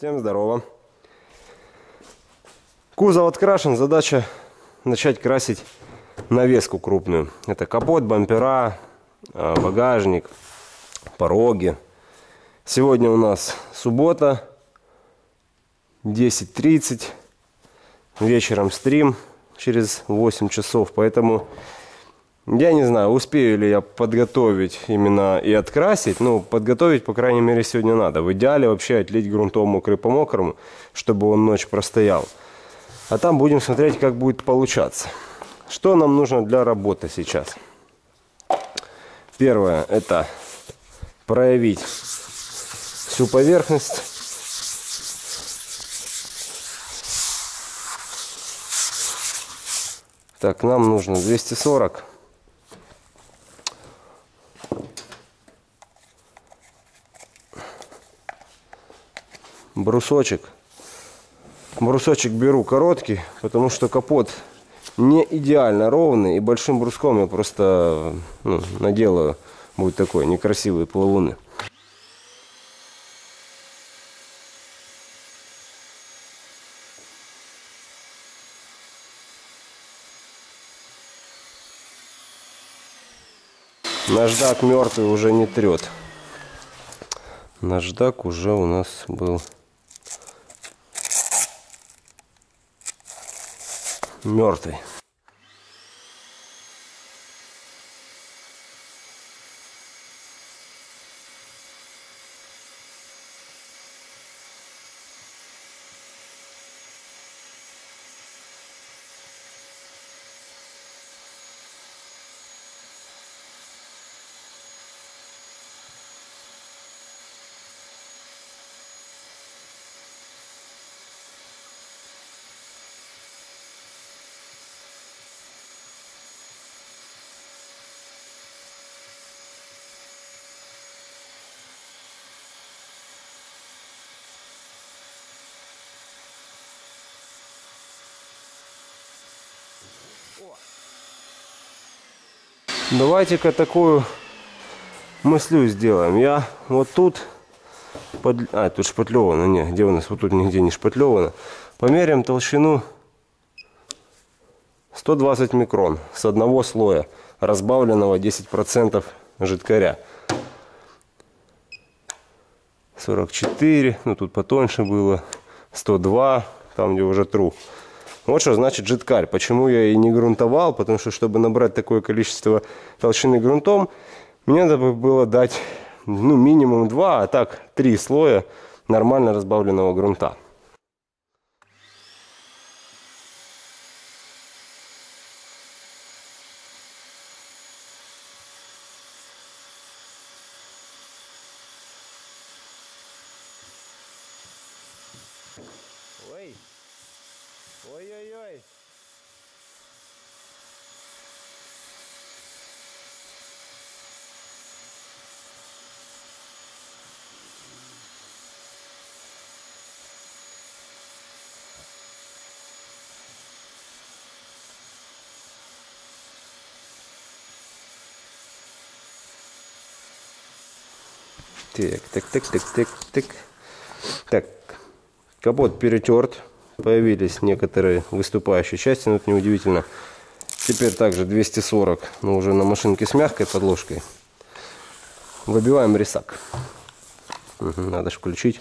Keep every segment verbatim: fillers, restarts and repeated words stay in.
Всем здорово. Кузов открашен, задача начать красить навеску крупную. Это капот, бампера, багажник, пороги. Сегодня у нас суббота, десять тридцать. Вечером стрим через восемь часов, поэтому я не знаю, успею ли я подготовить именно и открасить. Ну, подготовить, по крайней мере, сегодня надо. В идеале вообще отлить грунтом мокрый по мокрому, чтобы он ночь простоял. А там будем смотреть, как будет получаться. Что нам нужно для работы сейчас? Первое, это проявить всю поверхность. Так, нам нужно двести сорок. Брусочек. Брусочек беру короткий, потому что капот не идеально ровный. И большим бруском я просто ну, наделаю. Будет такой некрасивые плавуны. Наждак мертвый уже не трет. Наждак уже у нас был мертвый. Давайте-ка такую мыслю сделаем. Я вот тут под... А, тут шпатлевано. Не, где у нас? Вот тут нигде не шпатлевано. Померяем толщину сто двадцать микрон с одного слоя, разбавленного десять процентов жидкаря. сорок четыре, ну тут потоньше было, сто два, там где уже тру. Вот что значит жидкарь. Почему я и не грунтовал? Потому что, чтобы набрать такое количество толщины грунтом, мне надо было дать ну, минимум два, а так три слоя нормально разбавленного грунта. Ой, ой-ой-ой. Так, так, так, так, так, так. Так, капот перетерт. Появились некоторые выступающие части, но это неудивительно. Теперь также двести сорок, но уже на машинке с мягкой подложкой. Выбиваем рисак. Угу, надо же включить.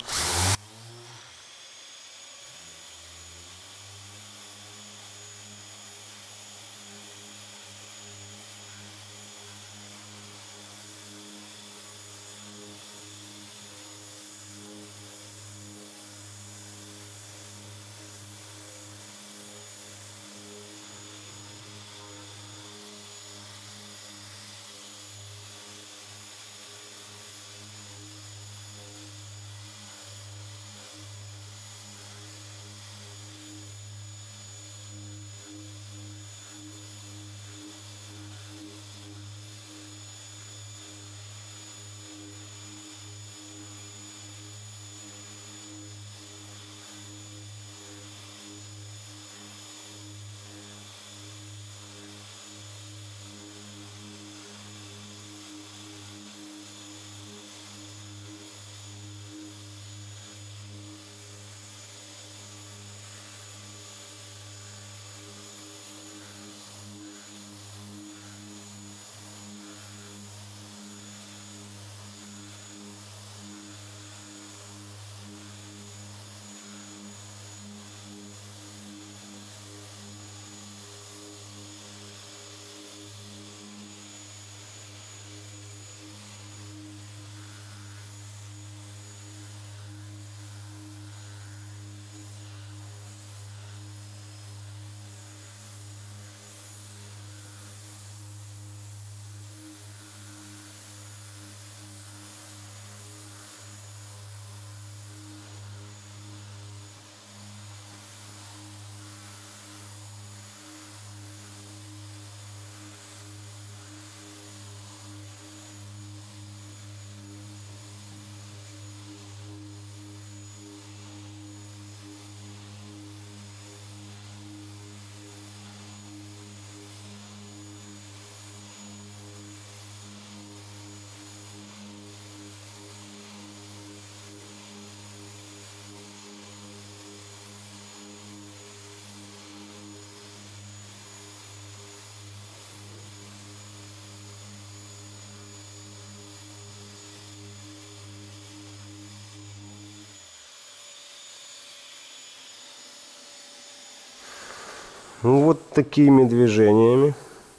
Ну, вот такими движениями.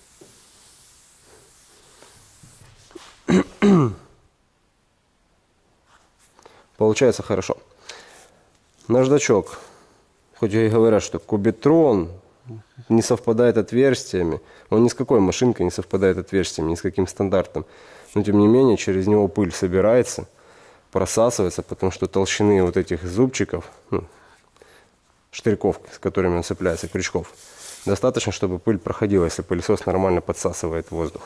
Получается хорошо. Наждачок, хоть и говорят, что кубитрон не совпадает отверстиями, он ни с какой машинкой не совпадает отверстиями, ни с каким стандартом. Но тем не менее, через него пыль собирается, просасывается, потому что толщины вот этих зубчиков, ну, штырьков, с которыми он цепляется, крючков, достаточно, чтобы пыль проходила, если пылесос нормально подсасывает воздух.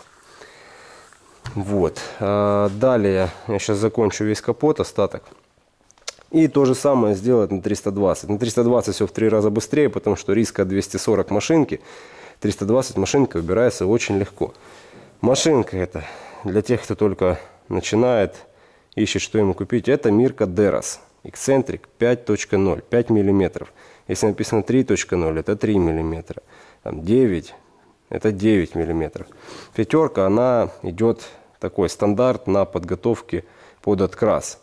Вот. А далее я сейчас закончу весь капот, остаток. И то же самое сделать на триста двадцать. На триста двадцать все в три раза быстрее, потому что риск от двести сорок машинки. триста двадцать машинка убирается очень легко. Машинка это для тех, кто только начинает, ищет, что ему купить. Это Mirka Deras Eccentric пять точка ноль, пять миллиметров. Если написано три точка ноль, это три миллиметра. Там девять, это девять миллиметров. Пятерка, она идет такой стандарт на подготовке под открас.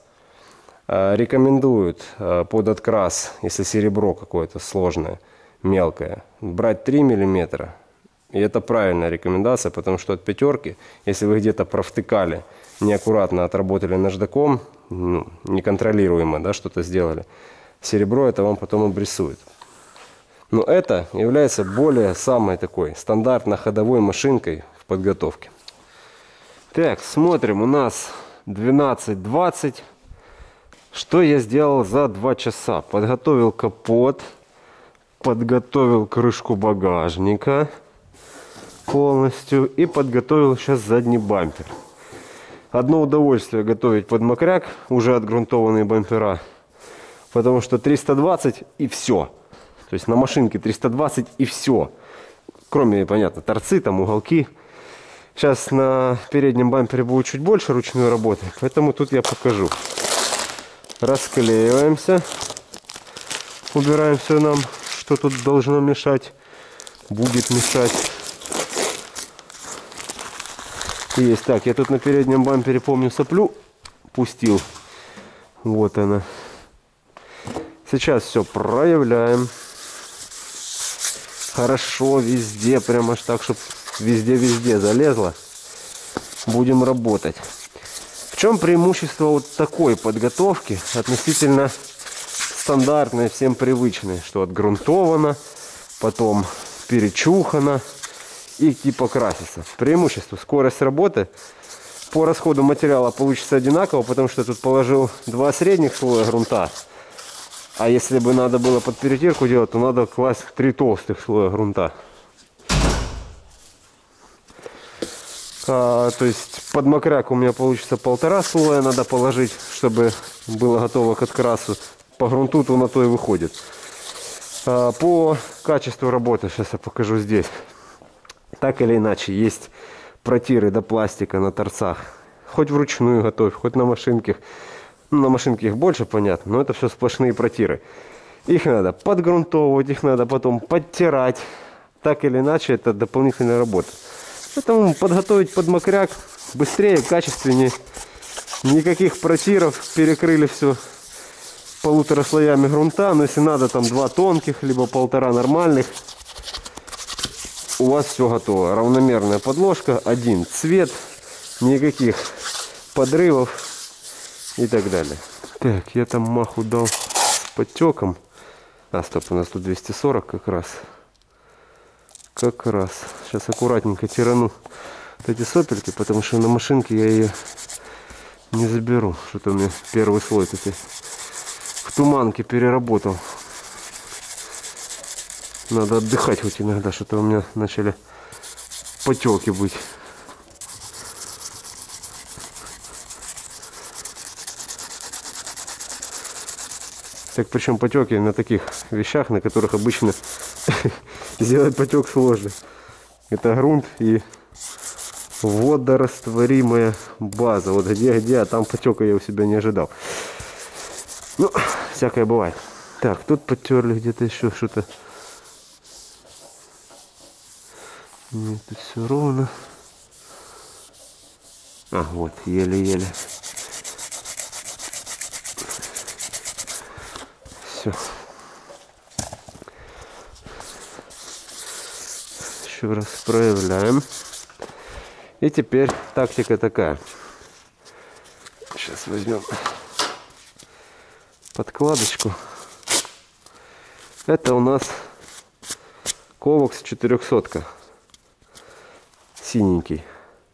Рекомендуют под открас, если серебро какое-то сложное, мелкое, брать три миллиметра. И это правильная рекомендация, потому что от пятерки, если вы где-то провтыкали, неаккуратно отработали наждаком, ну, неконтролируемо, да, что-то сделали, серебро это вам потом обрисует. Но это является более самой такой стандартно-ходовой машинкой в подготовке. Так, смотрим, у нас двенадцать двадцать. Что я сделал за два часа? Подготовил капот, подготовил крышку багажника полностью и подготовил сейчас задний бампер. Одно удовольствие готовить под мокряк, уже отгрунтованные бампера, потому что триста двадцать и все. То есть на машинке триста двадцать и все. Кроме, понятно, торцы, там уголки. Сейчас на переднем бампере будет чуть больше ручной работы, поэтому тут я покажу. Расклеиваемся. Убираем все нам, что тут должно мешать. Будет мешать. Есть. Так, я тут на переднем бампере, помню, соплю пустил. Вот она. Сейчас все проявляем. Хорошо, везде, прям аж так, чтобы везде-везде залезло. Будем работать. В чем преимущество вот такой подготовки относительно стандартной, всем привычной, что отгрунтовано, потом перечухано и типа красится. Преимущество: скорость работы. По расходу материала получится одинаково, потому что я тут положил два средних слоя грунта. А если бы надо было под перетирку делать, то надо класть три толстых слоя грунта. А, то есть под мокряк у меня получится полтора слоя надо положить, чтобы было готово к открасу. По грунту то на то и выходит. А, по качеству работы сейчас я покажу здесь. Так или иначе, есть протиры до пластика на торцах. Хоть вручную готовь, хоть на машинке. Ну, на машинке их больше, понятно, но это все сплошные протиры. Их надо подгрунтовывать, их надо потом подтирать. Так или иначе, это дополнительная работа. Поэтому подготовить под мокряк быстрее, качественнее. Никаких протиров, перекрыли все полутора слоями грунта. Но если надо, там два тонких, либо полтора нормальных. У вас все готово. Равномерная подложка, один цвет, никаких подрывов и так далее. Так, я там маху дал с подтеком. А, стоп, у нас тут двести сорок как раз. Как раз. Сейчас аккуратненько тирану вот эти сопельки, потому что на машинке я ее не заберу. Что-то у меня первый слой таки в туманке переработал. Надо отдыхать хоть иногда, что-то у меня начали потеки быть. Так, причем потеки на таких вещах, на которых обычно сделать потек сложно. Это грунт и водорастворимая база. Вот где-где, а там потека я у себя не ожидал. Ну, всякое бывает. Так, тут потерли где-то еще что-то. Нет, тут все ровно. А, вот, еле-еле. Все. еще раз проявляем. И теперь тактика такая. Сейчас возьмем подкладочку. Это у нас Ковакс четырехсот. Синенький.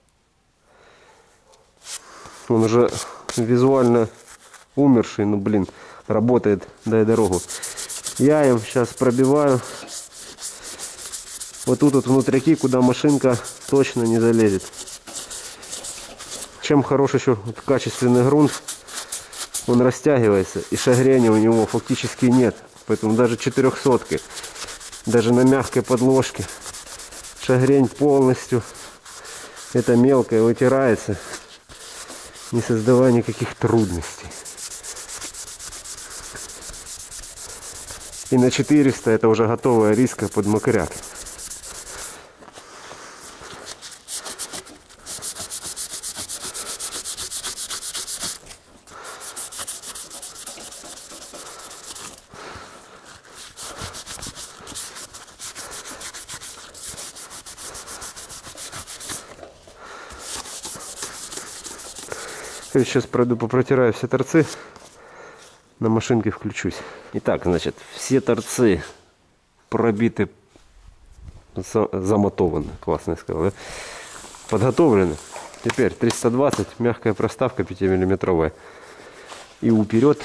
Он уже визуально умерший, но, блин, работает, дай дорогу. Я им сейчас пробиваю вот тут вот внутряки, куда машинка точно не залезет. Чем хорош еще вот качественный грунт, он растягивается, и шагрения у него фактически нет. Поэтому даже четырехсотки, даже на мягкой подложке, шагрень полностью, это мелкое, вытирается, не создавая никаких трудностей. И на четыреста это уже готовая риска под мокряк. Сейчас пройду, попротираю все торцы, на машинке включусь. Итак, значит, все торцы пробиты, замотованы, классно я сказал, да? Подготовлены. Теперь триста двадцать, мягкая проставка пятимиллиметровая. И уперед.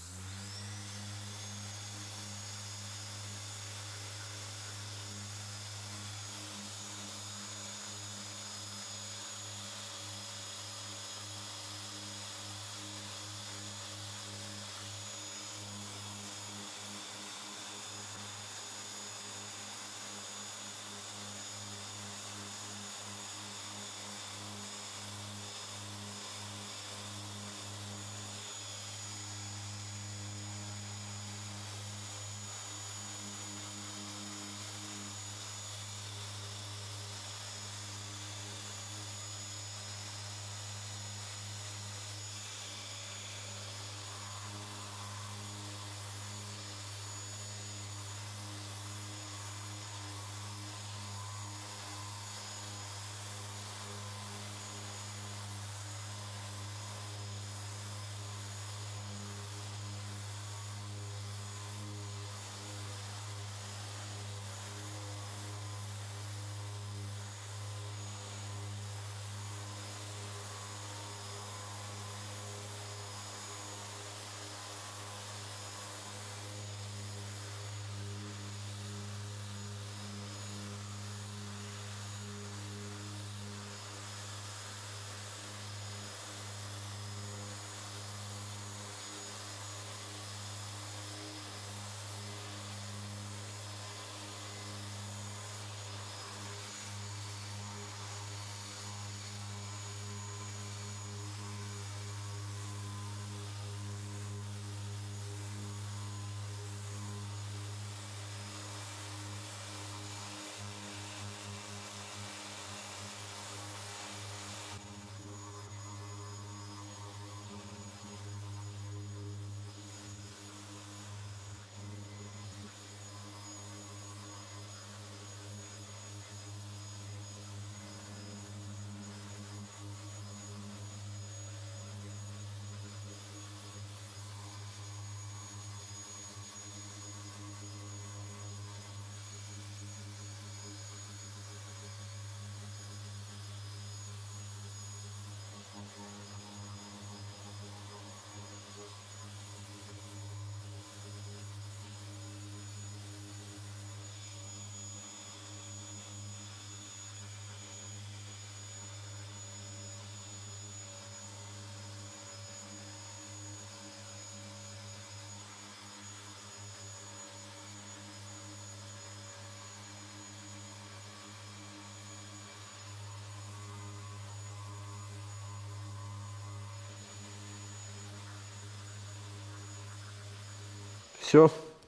Все,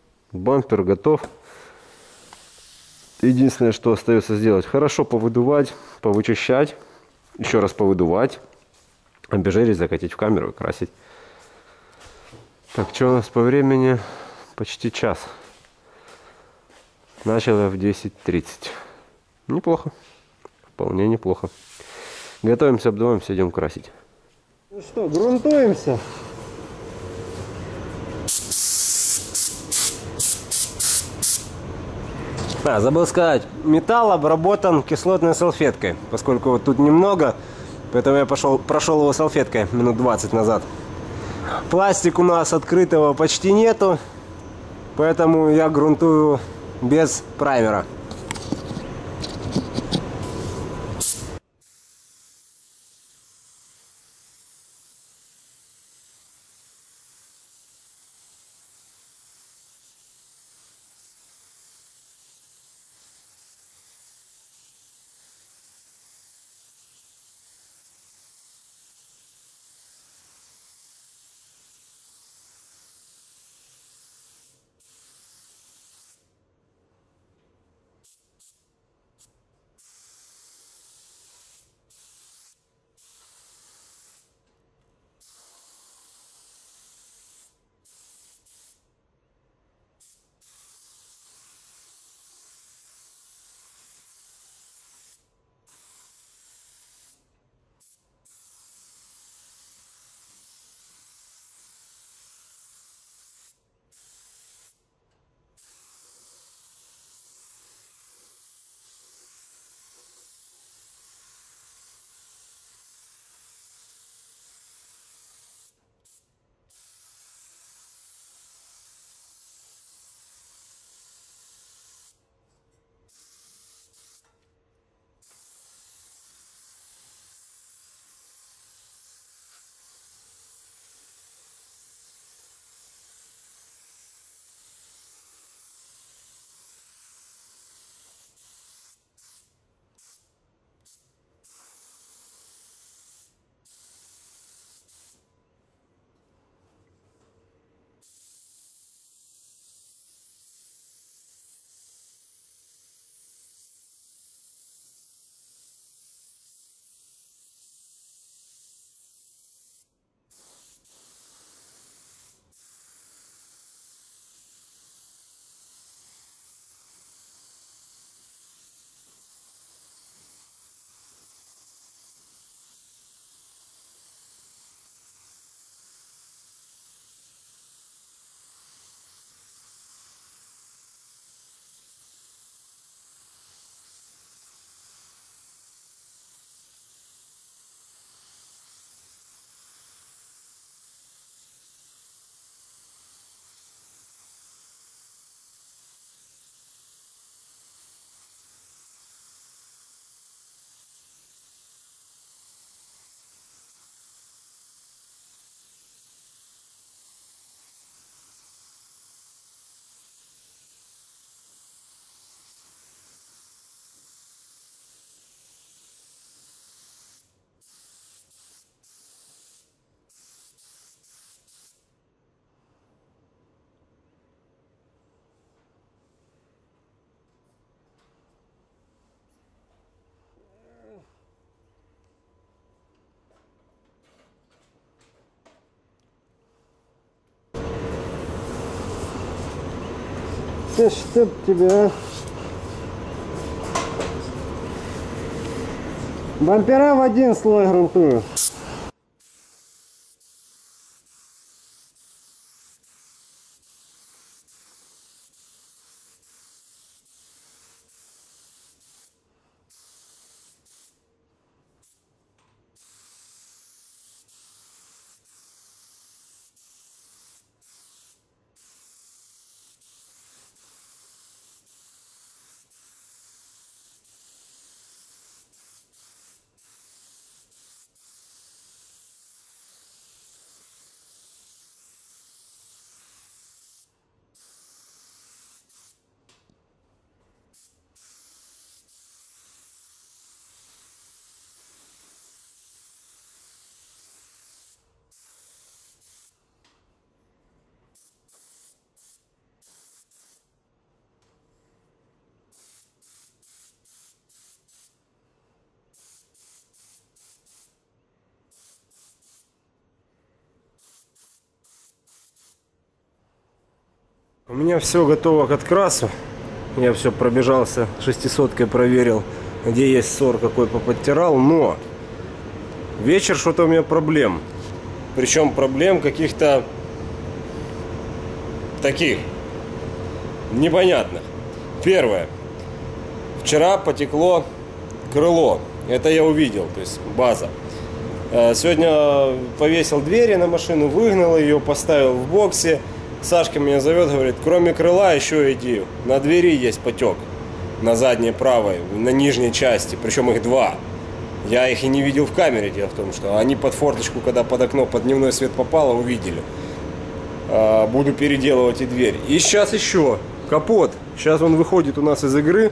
бампер готов. Единственное, что остается сделать, хорошо повыдувать, повычищать, еще раз повыдувать, обезжирить, закатить в камеру и красить. Так, что у нас по времени? Почти час. Начал я в десять тридцать. Неплохо. Вполне неплохо. Готовимся, обдуваемся, идем красить. Ну что, грунтуемся. А, забыл сказать, металл обработан кислотной салфеткой, поскольку вот тут немного, поэтому я пошел, прошел его салфеткой минут двадцать назад. Пластик у нас открытого почти нету, поэтому я грунтую без праймера. Да чтоб тебя... Бампера в один слой грунтую. У меня все готово к открасу. Я все пробежался, шестисоткой проверил, где есть ссор, какой поподтирал. Но вечер что-то у меня проблем. Причем проблем каких-то таких непонятных. Первое. Вчера потекло крыло. Это я увидел, то есть база. Сегодня повесил двери на машину, выгнал ее, поставил в боксе. Сашка меня зовет, говорит, кроме крыла еще иди. На двери есть потек. На задней правой, на нижней части. Причем их два. Я их и не видел в камере. Дело в том, что они под форточку, когда под окно, под дневной свет попало, увидели. Буду переделывать и дверь. И сейчас еще капот. Сейчас он выходит у нас из игры.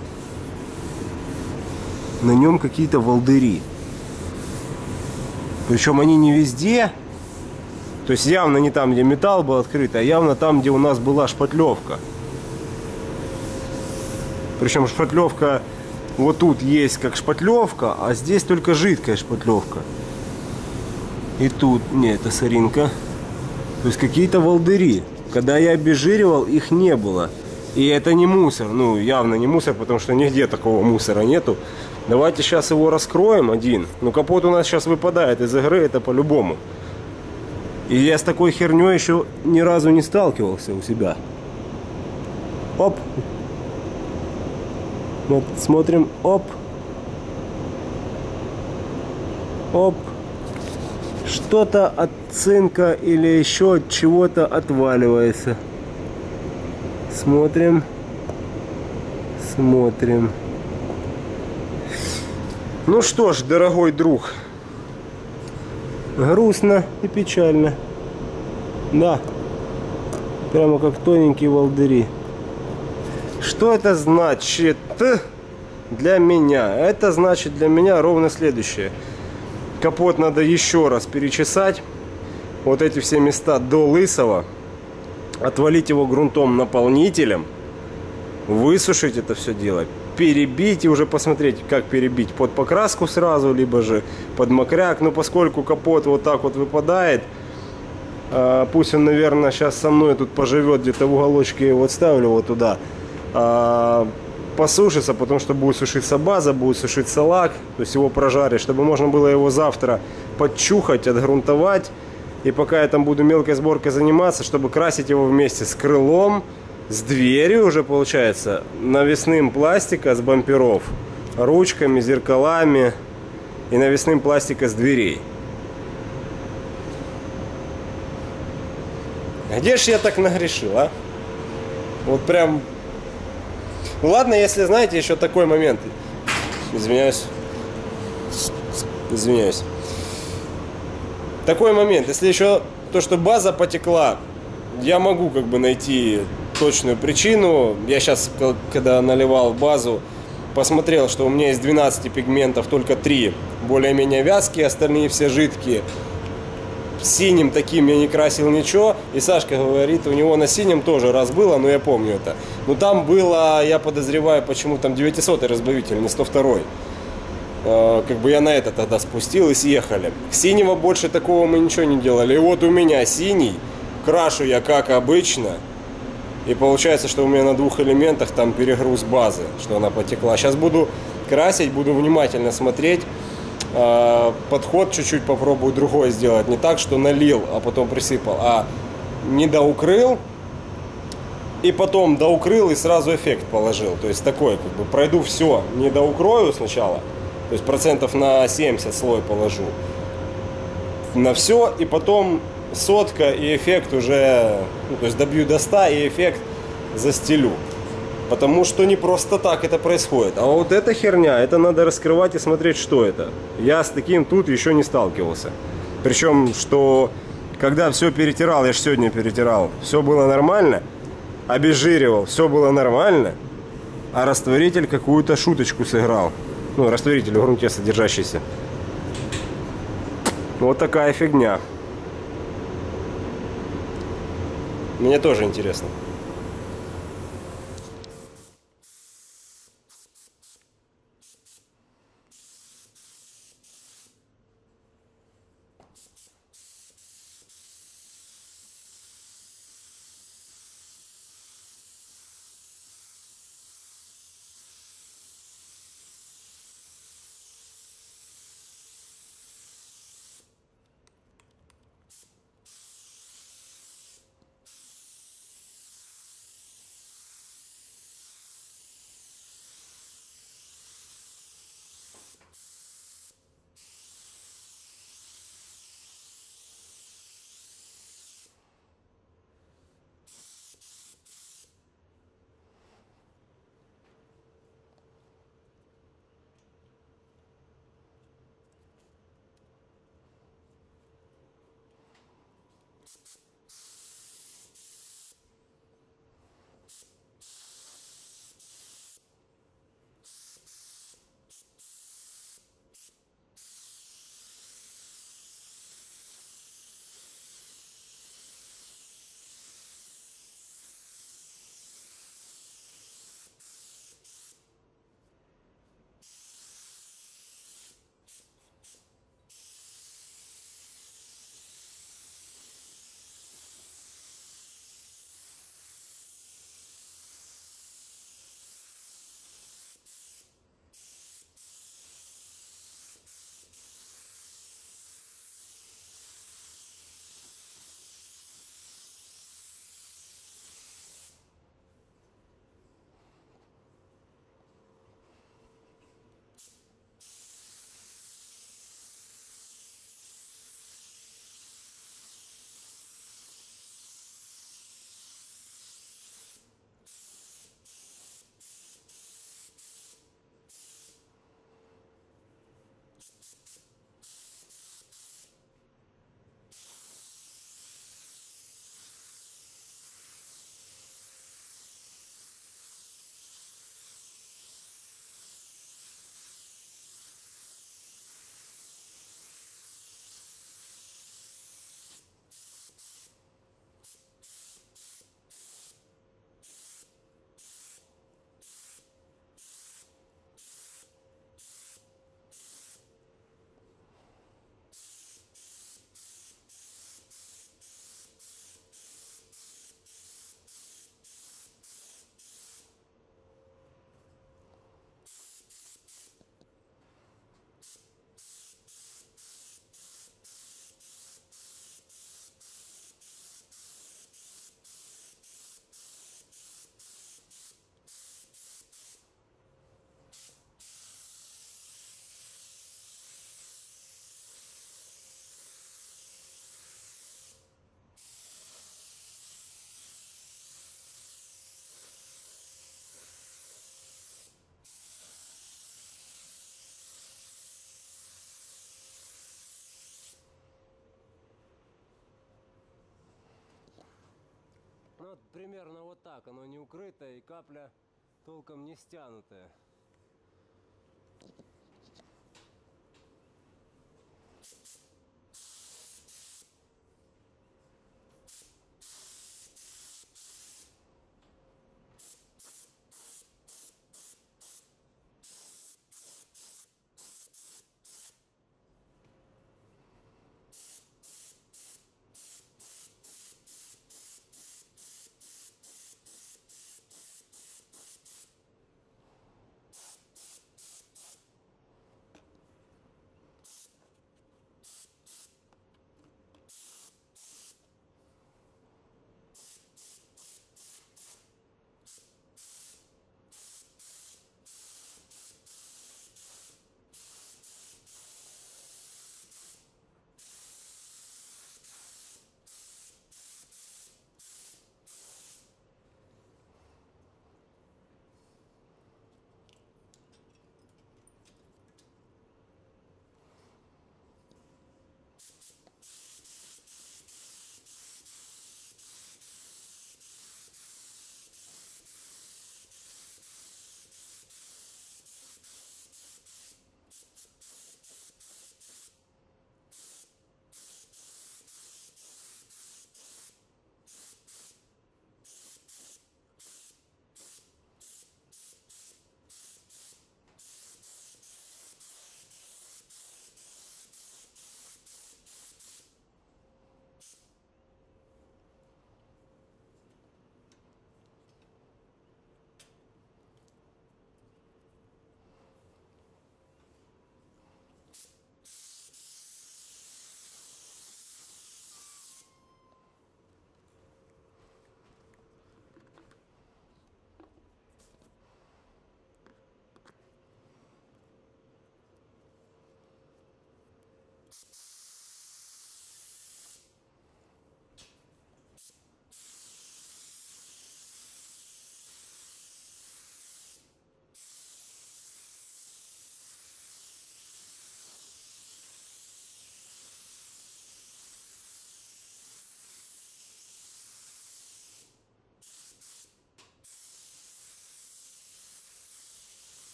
На нем какие-то волдыри. Причем они не везде. То есть явно не там, где металл был открыт, а явно там, где у нас была шпатлевка. Причем шпатлевка вот тут есть как шпатлевка, а здесь только жидкая шпатлевка. И тут, нет, это соринка. То есть какие-то волдыри. Когда я обезжиривал, их не было. И это не мусор. Ну, явно не мусор, потому что нигде такого мусора нету. Давайте сейчас его раскроем один. Ну, капот у нас сейчас выпадает из игры, это по-любому. И я с такой херней еще ни разу не сталкивался у себя. Оп. Вот, смотрим. Оп. Оп. Что-то от цинка или еще от чего-то отваливается. Смотрим. Смотрим. Ну что ж, дорогой друг. Грустно и печально. Да. Прямо как тоненькие волдыри. Что это значит для меня? Это значит для меня ровно следующее. Капот надо еще раз перечесать. Вот эти все места до лысого. Отвалить его грунтом наполнителем. Высушить это все дело. Перебить и уже посмотреть, как перебить. Под покраску сразу, либо же под мокряк. Но поскольку капот вот так вот выпадает, пусть он, наверное, сейчас со мной тут поживет где-то в уголочке. Вот ставлю вот туда. Посушится, потому что будет сушиться база, будет сушиться лак. То есть его прожарить, чтобы можно было его завтра подчухать, отгрунтовать. И пока я там буду мелкой сборкой заниматься, чтобы красить его вместе с крылом, с дверью уже получается, навесным пластика с бамперов, ручками, зеркалами и навесным пластика с дверей. Где ж я так нагрешил, а? Вот прям... Ну ладно, если знаете, еще такой момент. Извиняюсь. Извиняюсь. Такой момент. Если еще то, что база потекла, я могу как бы найти точную причину. Я сейчас, когда наливал базу, посмотрел, что у меня из двенадцати пигментов только три более-менее вязкие, остальные все жидкие. Синим таким я не красил ничего. И Сашка говорит, у него на синем тоже раз было, но я помню это. Но там было, я подозреваю, почему там девятисотый разбавитель, не сто второй. Как бы я на это тогда спустил и съехали. Синего больше такого мы ничего не делали. И вот у меня синий, крашу я как обычно. И получается, что у меня на двух элементах там перегруз базы, что она потекла. Сейчас буду красить, буду внимательно смотреть. Подход чуть-чуть попробую другой сделать. Не так, что налил, а потом присыпал, а не доукрыл. И потом доукрыл и сразу эффект положил. То есть такой, как бы пройду все, не доукрою сначала. То есть процентов на семьдесят слой положу. На все, и потом сотка и эффект уже, ну, то есть добью до ста и эффект застелю. Потому что не просто так это происходит. А вот эта херня, это надо раскрывать и смотреть, что это. Я с таким тут еще не сталкивался. Причем, что когда все перетирал, я же сегодня перетирал, все было нормально, обезжиривал, все было нормально, а растворитель какую-то шуточку сыграл. Ну, растворитель в грунте содержащийся. Вот такая фигня. Мне тоже интересно. вот примерно вот так. Оно не укрытое и капля толком не стянутая.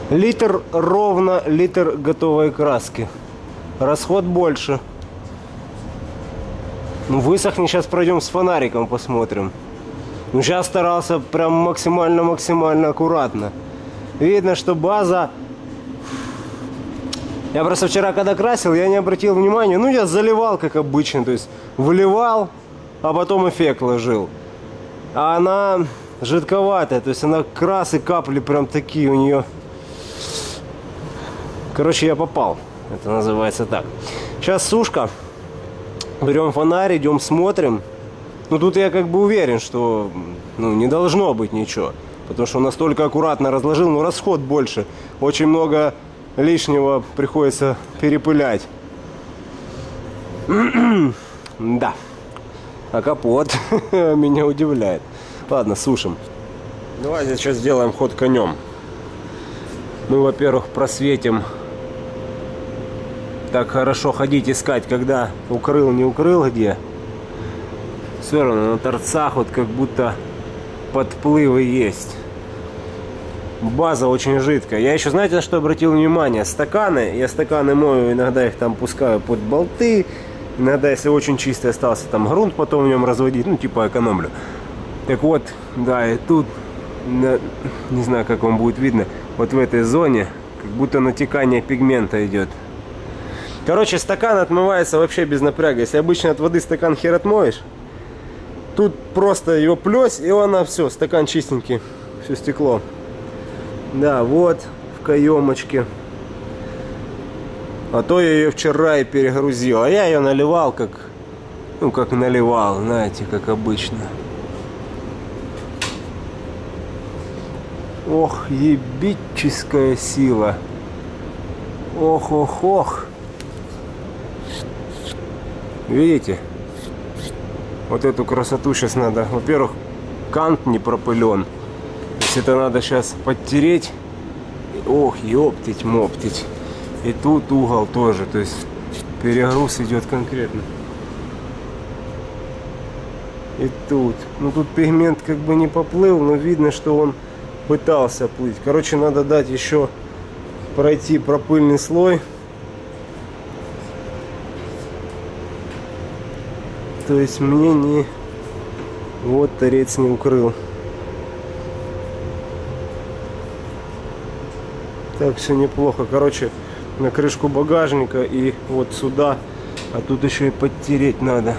Литр ровно, литр готовой краски. Расход больше. Ну, высохнет, сейчас пройдем с фонариком, посмотрим. Ну, сейчас старался прям максимально-максимально аккуратно. Видно, что база... Я просто вчера, когда красил, я не обратил внимания. Ну, я заливал, как обычно. То есть, выливал, а потом эффект ложил. А она жидковатая. То есть, она красы, капли прям такие у нее. Короче, я попал. Это называется так. Сейчас сушка. Берем фонарь, идем смотрим. Ну, тут я как бы уверен, что ну, не должно быть ничего. Потому что он настолько аккуратно разложил, но расход больше. Очень много лишнего приходится перепылять. Да. А капот меня удивляет. Ладно, сушим. Давайте сейчас сделаем ход конем. Мы, во-первых, просветим. Так хорошо ходить искать, когда укрыл, не укрыл где. Все равно на торцах вот как будто подплывы есть. База очень жидкая. Я еще, знаете, на что обратил внимание? Стаканы. Я стаканы мою, иногда их там пускаю под болты. Иногда, если очень чистый остался, там грунт потом в нем разводить. Ну, типа экономлю. Так вот, да, и тут, не знаю, как вам будет видно, вот в этой зоне, как будто натекание пигмента идет. Короче, стакан отмывается вообще без напряга. Если обычно от воды стакан хер отмоешь, тут просто его плёс, и она все, стакан чистенький, все стекло. Да, вот в каемочке. А то я ее вчера и перегрузил. А я ее наливал как, ну как наливал, знаете, как обычно. Ох, ебическая сила. Ох, ох, ох. Видите? Вот эту красоту сейчас надо. Во-первых, кант не пропылен. То есть это надо сейчас подтереть. Ох, ёптить, моптить. И тут угол тоже. То есть перегруз идет конкретно. И тут. Ну тут пигмент как бы не поплыл, но видно, что он пытался плыть. Короче, надо дать еще пройти пропыльный слой. То есть мне не... Вот торец не укрыл. Так, все неплохо. Короче, на крышку багажника и вот сюда. А тут еще и подтереть надо.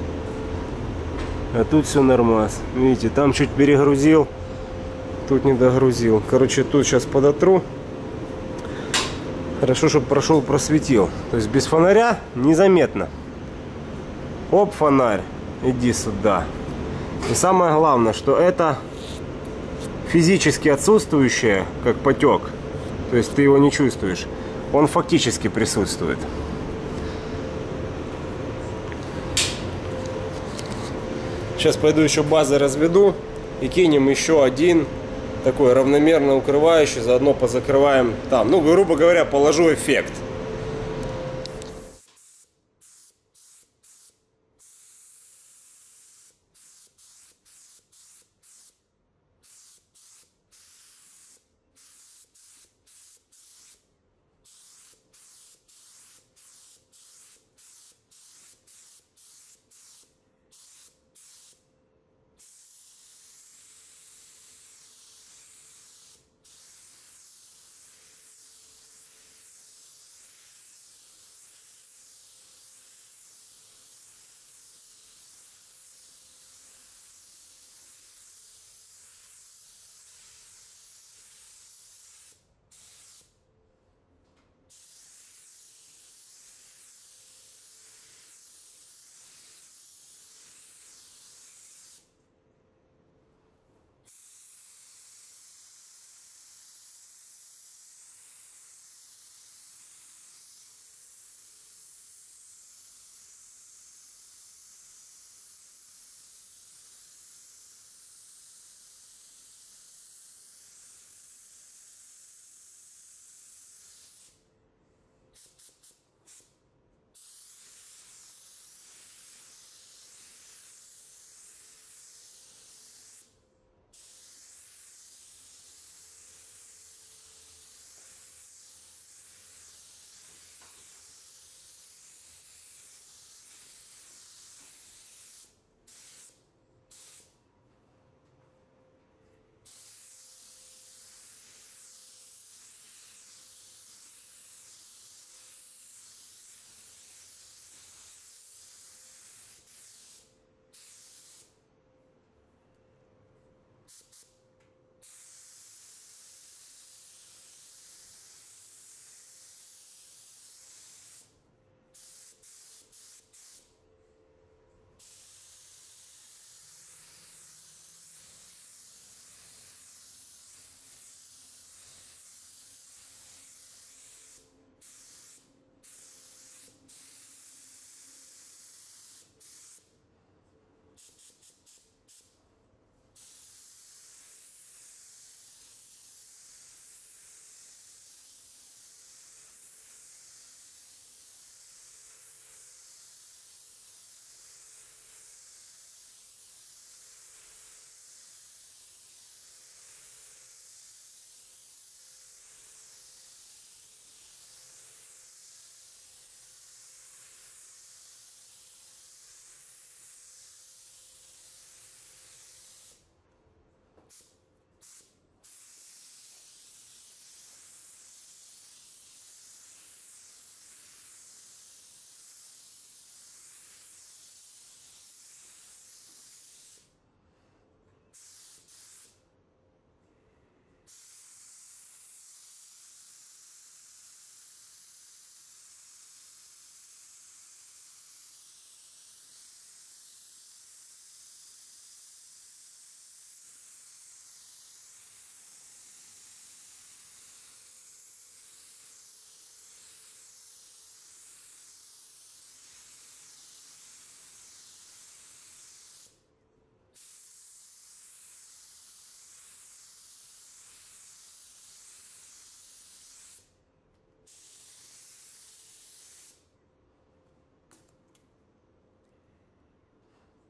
А тут все нормас. Видите, там чуть перегрузил. Тут не догрузил. Короче, тут сейчас подотру. Хорошо, чтобы прошел, просветил. То есть без фонаря незаметно. Оп, фонарь, иди сюда. И самое главное, что это физически отсутствующее, как потек. То есть ты его не чувствуешь. Он фактически присутствует. Сейчас пойду еще базы разведу и кинем еще один такой равномерно укрывающий. Заодно позакрываем там. Ну, грубо говоря, положу эффект.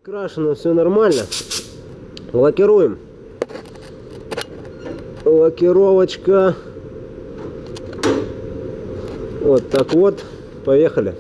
Крашено, все нормально. Лакируем. Лакировочка. Вот так вот. Поехали.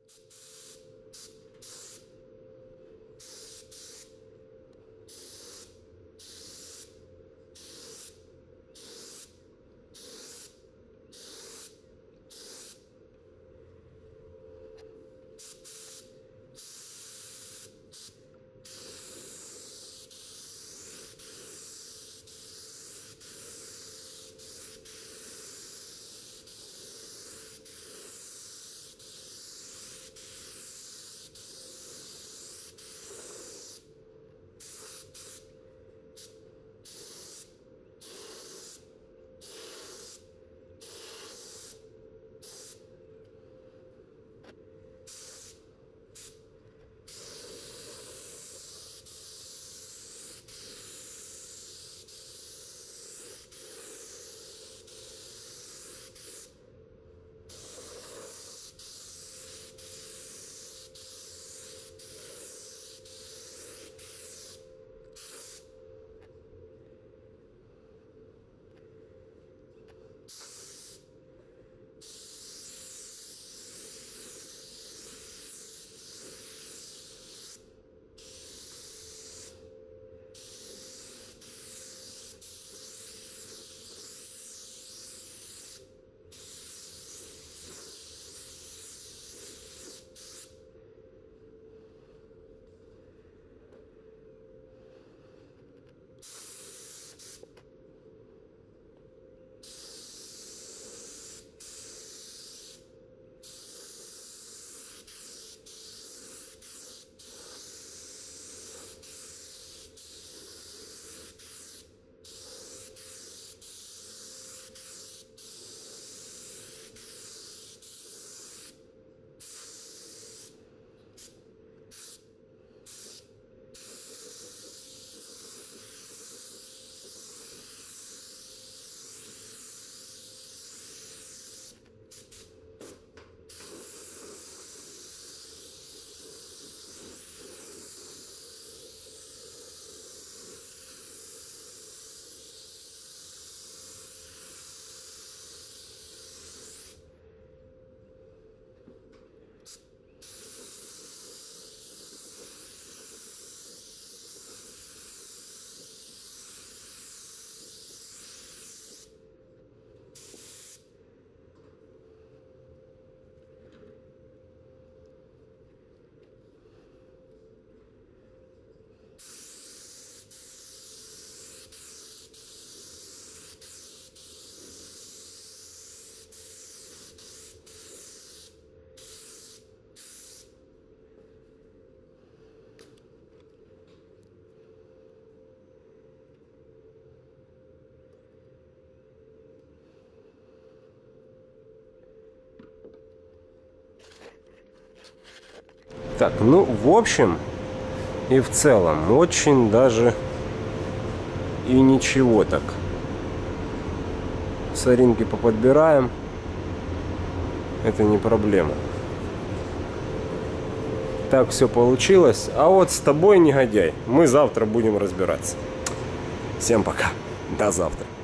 Так, ну, в общем и в целом, очень даже и ничего так. Соринки поподбираем. Это не проблема. Так все получилось. А вот с тобой, негодяй, мы завтра будем разбираться. Всем пока. До завтра.